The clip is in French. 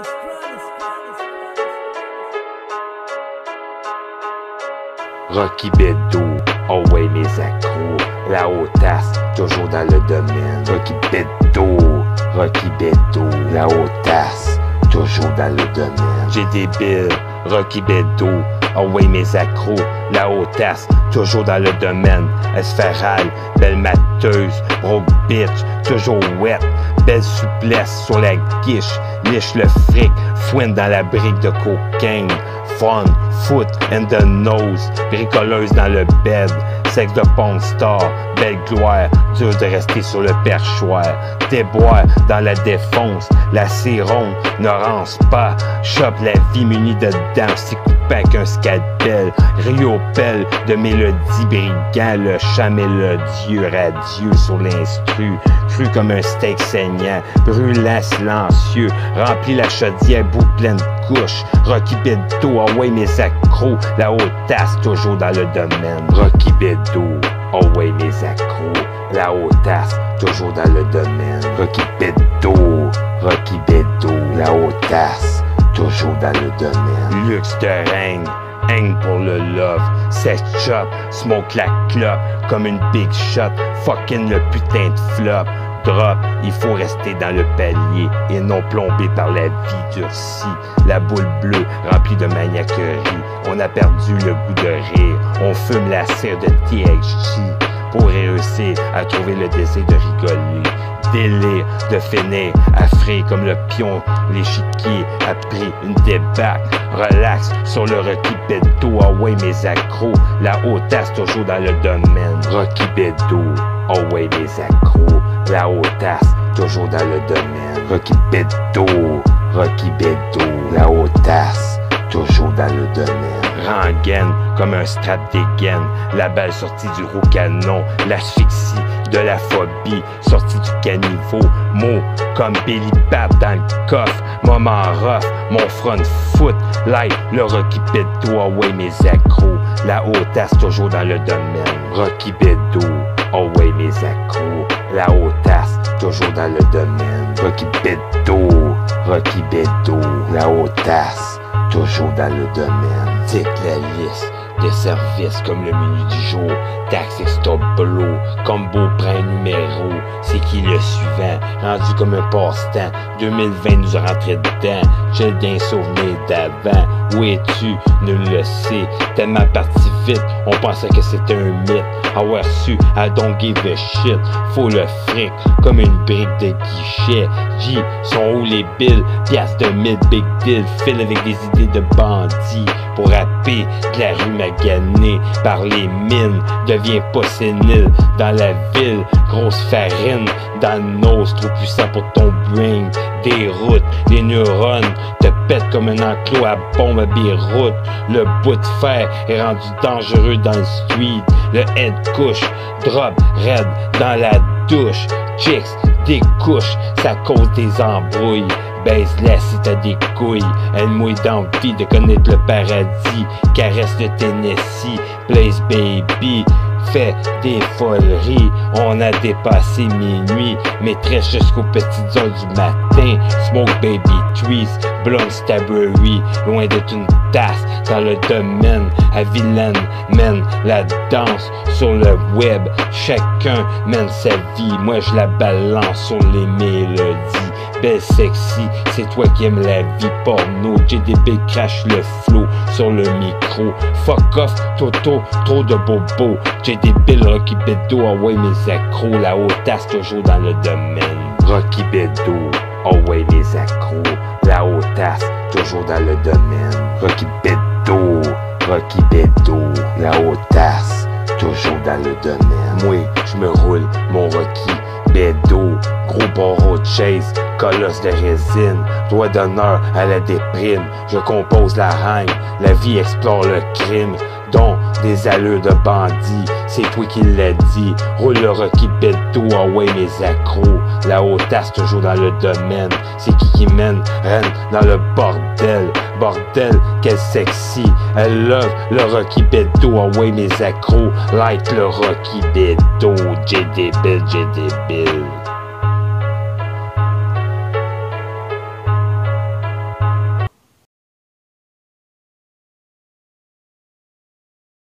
Rocky Bedeau, oh ouais mes accros, la hautasse, toujours dans le domaine. Rocky Bedeau, la hautasse, toujours dans le domaine. J'ai des billes, Rocky Bedeau, oh ouais mes accros, la hautasse, toujours dans le domaine. Esferale, belle mateuse, broke bitch, toujours wet. Belle souplesse sur la guiche, liche le fric, fouine dans la brique de cocaine. Fun, foot and the nose, bricoleuse dans le bed, sexe de porn star, belle gloire, dur de rester sur le perchoir, déboire dans la défonce, la cironne ne rance pas, chope la vie munie de dents, c'est coupé avec un scalpel, Rio pelle de mélodies brigand, le chant mélodieux, radieux sur l'instru, cru comme un steak saignant, brûlant silencieux, rempli la chaudière, bout pleine de couches, Rocky Bedeau, oh ouais mes accros, la hautasse toujours dans le domaine. Rocky Bedeau, oh ouais mes accros, la hautasse toujours dans le domaine. Rocky Bedeau, la hautasse toujours dans le domaine. Luxe de règne, hang pour le love, sex chop, smoke la clope comme une big shot, fucking le putain de flop. Drop, il faut rester dans le palier et non plombé par la vie durcie. La boule bleue remplie de maniaquerie, on a perdu le goût de rire. On fume la cire de THC pour réussir à trouver le désir de rigoler. Délire de finir affré comme le pion, l'échiquier a pris une débâcle. Relax sur le Rocky Bedeau, ah ouais mes accros, la hautasse toujours dans le domaine. Rocky Bedeau, oh ouais mes accros, la hautasse toujours dans le domaine. Rocky Bedeau, la hautasse toujours dans le domaine. Rengaine comme un strap dégaine, la balle sortie du gros canon, l'asphyxie de la phobie sortie du caniveau, mots comme Billy Bat dans le coffre, moment rough, mon front foot, like le Rocky Bedeau, oh ouais mes accros, la hautasse toujours dans le domaine. Rocky Bedeau, oh ouais mes accros, la hautasse toujours dans le domaine. Rocky Bedeau, la hautasse toujours dans le domaine. Tic la liste de services comme le menu du jour, taxe stop blow, combo print numéro, c'est qui le suivant, rendu comme un passe-temps, 2020 nous a rentré dedans, j'ai d'un souvenir d'avant, où es-tu, nul le sait, tellement parti vite, on pensait que c'était un mythe, avoir su, I don't give a shit, faut le fric, comme une brique de guichet, J, sont où les billes, piastres de 1000 big deal, file avec des idées de bandits, pour rapper de la rue maganée par les mines, devient pas sénile dans la ville, grosse farine dans le nose, trop puissant pour ton brain, des routes, les neurones te pètent comme un enclos à bombe à Beyrouth, le bout de fer est rendu dangereux dans le street, le head couche, drop raide dans la douche, chicks des couches, ça cause des embrouilles. Baise-la si t'as des couilles, elle mouille d'envie de connaître le paradis, caresse le Tennessee, Blaze Baby, fait des foleries, on a dépassé minuit, maîtresse jusqu'aux petites heures du matin, smoke baby trees, blunt Stabbery, loin d'être une tasse dans le domaine, à vilaine mène la danse sur le web, chacun mène sa vie, moi je la balance sur les mélodies, belle sexy, c'est toi qui aimes la vie porno, JDB crache le flow sur le micro, fuck off Toto, trop de bobo, JDB Rocky Bedeau, oh ouais mes accros, la hautasse toujours dans le domaine. Rocky Bedeau, oh ouais mes accros, la hautasse toujours dans le domaine. Rocky Bedeau, la hautasse toujours dans le domaine. Moi, je me roule mon Rocky Bedeau, gros barreau de chaise, colosse de résine, droit d'honneur à la déprime, je compose la haine, la vie explore le crime, dont des allures de bandits, c'est toi qui l'as dit, roule le Rocky Bedeau, ah ouais mes accros, la hautasse toujours dans le domaine, c'est qui mène, reine dans le bordel, quelle sexy, elle love le Rocky Bedeau, ah ouais mes accros, like le Rocky Bedeau, JDB.